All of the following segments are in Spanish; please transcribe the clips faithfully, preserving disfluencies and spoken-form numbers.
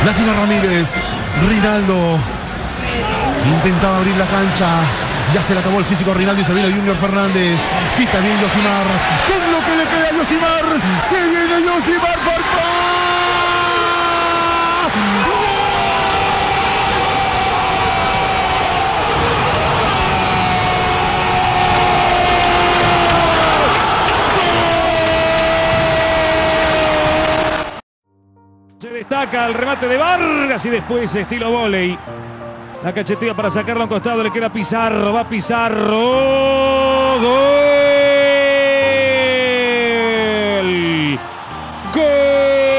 Latina Ramírez, Rinaldo intentaba abrir la cancha, ya se le acabó el físico a Rinaldo y se viene Junior Fernández, quita bien Yosimar, ¿qué es lo que le queda a Yosimar? Se viene Yosimar por Se destaca el remate de Vargas y después estilo vóley. La cachetea para sacarlo a un costado, le queda Pizarro, va Pizarro. ¡Gol! ¡Gol!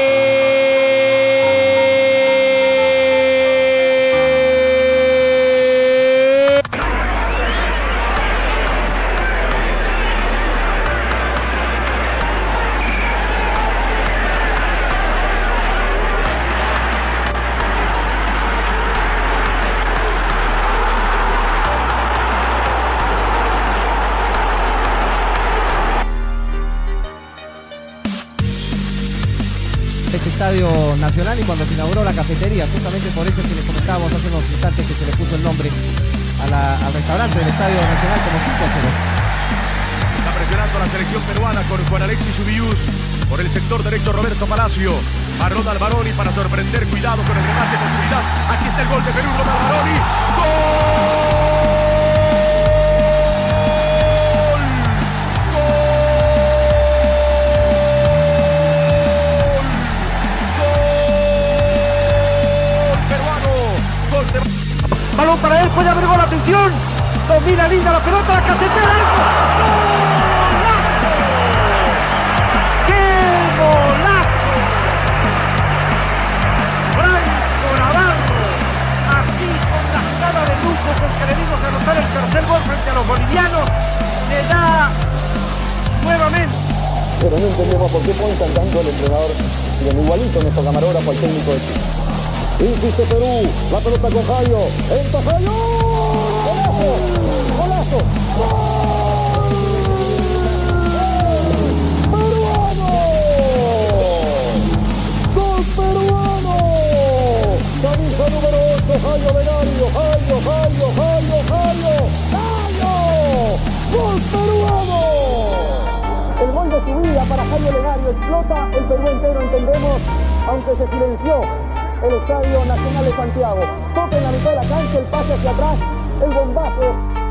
Este Estadio Nacional y cuando se inauguró la cafetería, justamente por eso que les comentábamos hace unos instantes que se le puso el nombre a la, al restaurante del Estadio Nacional como cinco a cero. Está presionando a la selección peruana con Juan Alexis Ubiús. Por el sector derecho Roberto Palacio. A Ronald Baroni para sorprender. Cuidado con el remate con seguridad. Aquí está el gol de Perú, Ronald Baroni. ¡Gol! Balón para él, puede abrir gol, atención. Domina linda la pelota, la casetera. ¡Qué golazo! Franco Navarro, así con la jugada de lujo con que le dimos a anotar el tercer gol frente a los bolivianos, le da nuevamente. Pero no entendemos por qué ponen tanto el entrenador y el igualito nuestro camarógrafo al técnico de Chile. Insiste Perú, la pelota con Jayo, entra Jayo, golazo, golazo, ¡gol! ¡Peruano! ¡Gol peruano! Camisa número ocho, Jayo Venario, Jayo, Jayo, Jayo, Jayo, Jayo, ¡gol peruano! El gol de su vida para Jayo Venario explota el Perú entero, entendemos, aunque se silenció el Estadio Nacional de Santiago. Toca en la mitad de la cancha, el pase hacia atrás, el bombazo.